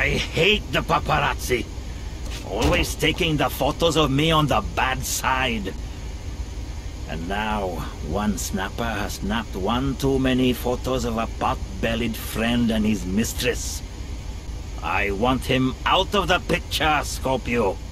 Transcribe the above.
I hate the paparazzi. Always taking the photos of me on the bad side. And now, one snapper has snapped one too many photos of a pot-bellied friend and his mistress. I want him out of the picture, Scorpio.